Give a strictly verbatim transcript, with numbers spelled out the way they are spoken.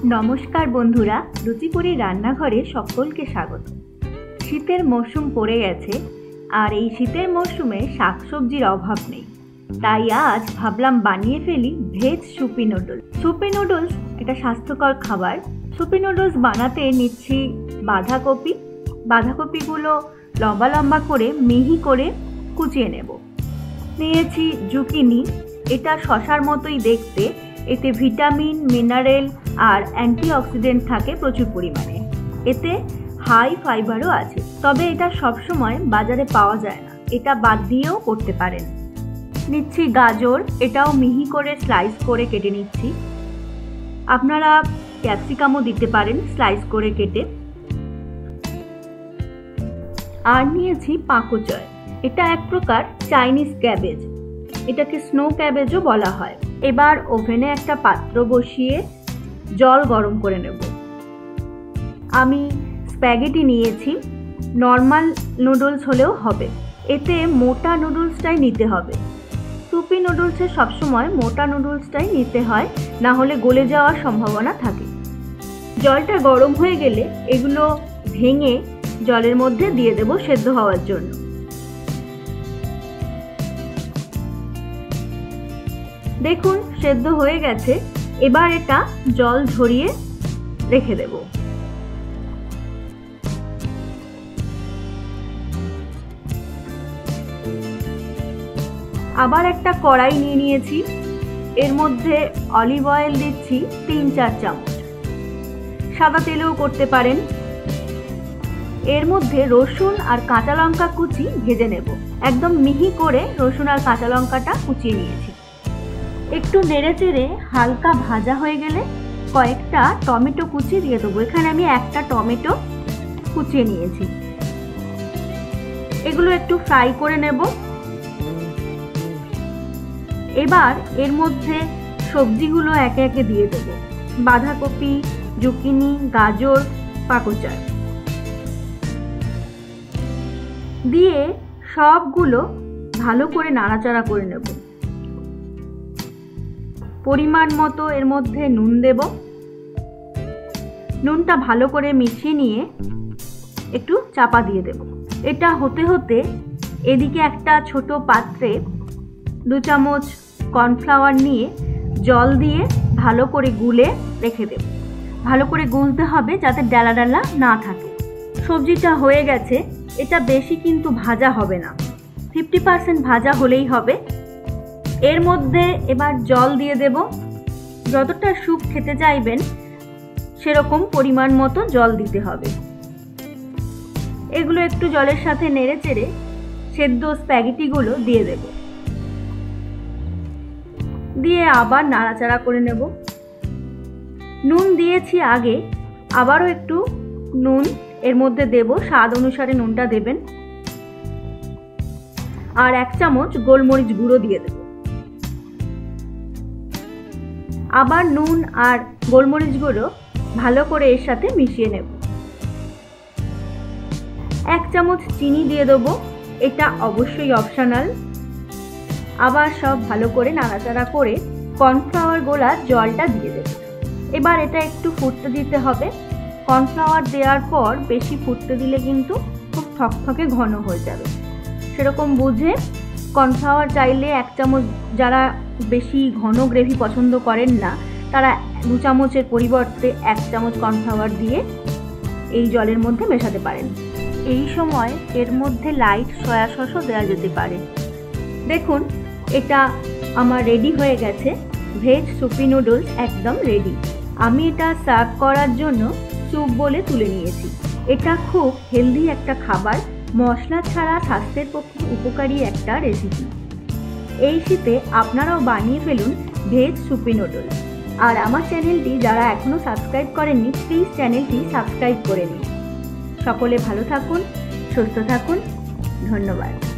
নমস্কার বন্ধুরা, রুচিপুরি রান্নাঘরে সকলকে স্বাগত। শীতের মরশুম পড়ে গেছে, আর এই শীতের মরশুমে শাকসবজির অভাব নেই। তাই আজ ভাবলাম বানিয়ে ফেলি veg soupy noodles. Soupy noodles এটা স্বাস্থ্যকর খাবার। সুপি নুডলস বানাতে নিচ্ছি বাঁধাকপি। বাঁধাকপিগুলো লম্বা লম্বা করে মিহি করে কুচিয়ে নেব। নিয়েছি জুকিনি, এটা শশার মতোই দেখতে। এতে ভিটামিন, মিনারেল আর অ্যান্টিঅক্সিডেন্ট থাকে প্রচুর পরিমাণে। এতে হাই ফাইবারও আছে, তবে এটা সবসময় বাজারে পাওয়া যায় না। এটা বাদ দিয়েও করতে পারেন। নিচ্ছি গাজর, এটাও মিহি করে স্লাইস করে কেটে নিচ্ছি। আপনারা ক্যাপসিকামও দিতে পারেন স্লাইস করে কেটে। আর নিয়েছি পাকোচয়, এটা এক প্রকার চাইনিজ ক্যাবেজ, এটাকে স্নো ক্যাবেজও বলা হয়। এবার ওভেনে একটা পাত্র বসিয়ে জল গরম করে নেব। আমি স্প্যাগেটি নিয়েছি, নর্মাল নুডলস হলেও হবে। এতে মোটা নুডলসটাই নিতে হবে। সুপি নুডলসে সবসময় মোটা নুডলসটাই নিতে হয়, না হলে গলে যাওয়ার সম্ভাবনা থাকে। জলটা গরম হয়ে গেলে এগুলো ভেঙে জলের মধ্যে দিয়ে দেব সেদ্ধ হওয়ার জন্য। দেখুন সেদ্ধ হয়ে গেছে। এবার এটা জল ঝরিয়ে রেখে দেব। আবার একটা কড়াই নিয়ে নিয়েছি, এর মধ্যে অলিভ অয়েল দিচ্ছি তিন চার চামচ। সাদা তেলেও করতে পারেন। এর মধ্যে রসুন আর কাঁচা লঙ্কা কুচি ভেজে নেব। একদম মিহি করে রসুন আর কাঁচা লঙ্কাটা কুচিয়ে নিয়েছি। একটু নেড়ে চেড়ে হালকা ভাজা হয়ে গেলে কয়েকটা টমেটো কুচি দিয়ে দেবো। এখানে আমি একটা টমেটো কুচিয়ে নিয়েছি। এগুলো একটু ফ্রাই করে নেব। এবার এর মধ্যে সবজিগুলো একে একে দিয়ে দেব। বাঁধাকপি, জুকিনি, গাজর, পাকোচয় দিয়ে সবগুলো ভালো করে নাড়াচাড়া করে নেব। পরিমাণ মতো এর মধ্যে নুন দেব। নুনটা ভালো করে মিশিয়ে নিয়ে একটু চাপা দিয়ে দেব। এটা হতে হতে এদিকে একটা ছোট পাত্রে দু চামচ কর্নফ্লাওয়ার নিয়ে জল দিয়ে ভালো করে গুলে রেখে দেব। ভালো করে গুলতে হবে যাতে ডালা ডালা না থাকে। সবজিটা হয়ে গেছে। এটা বেশি কিন্তু ভাজা হবে না, ফিফটি পার্সেন্ট ভাজা হলেই হবে। এর মধ্যে এবার জল দিয়ে দেব। যতটা স্যুপ খেতে চাইবেন সেরকম পরিমাণ মতো জল দিতে হবে। এগুলো একটু জলের সাথে নেড়ে চেড়ে সেদ্ধ স্প্যাগেটিগুলো দিয়ে দেব। দিয়ে আবার নাড়াচাড়া করে নেব। নুন দিয়েছি আগে, আবারও একটু নুন এর মধ্যে দেব। স্বাদ অনুসারে নুনটা দেবেন। আর এক চামচ গোলমরিচ গুঁড়ো দিয়ে দেব। আবার নুন আর গোলমরিচ গুঁড়ো ভালো করে এর সাথে মিশিয়ে নেব। এক চামচ চিনি দিয়ে দেব, এটা অবশ্যই অপশনাল। আবার সব ভালো করে নাড়াচাড়া করে কর্নফ্লাওয়ার গোলা জলটা দিয়ে দেব। এবার এটা একটু ফুটতে দিতে হবে। কর্নফ্লাওয়ার দেওয়ার পর বেশি ফুটতে দিলে কিন্তু খুব থকথকে ঘন হয়ে যাবে। সেরকম বুঝে কর্নফ্লাওয়ার চাইলে এক চামচ, যারা বেশি ঘন গ্রেভি পছন্দ করেন না তারা দু চামচের পরিবর্তে এক চামচ কর্নফ্লাওয়ার দিয়ে এই জলের মধ্যে মেশাতে পারেন। এই সময় এর মধ্যে লাইট সয়া সসও দেওয়া যেতে পারে। দেখুন এটা আমার রেডি হয়ে গেছে। ভেজ সুপি নুডলস একদম রেডি। আমি এটা সার্ভ করার জন্য স্যুপ বলে তুলে নিয়েছি। এটা খুব হেলদি একটা খাবার, মশলা ছাড়া স্বাস্থ্যের পক্ষে উপকারী একটা রেসিপি। এই শীতে আপনারাও বানিয়ে ফেলুন ভেজ সুপি নুডলস। আর আমার চ্যানেলটি যারা এখনও সাবস্ক্রাইব করেননি প্লিজ চ্যানেলটি সাবস্ক্রাইব করে নিন। সকলে ভালো থাকুন, সুস্থ থাকুন। ধন্যবাদ।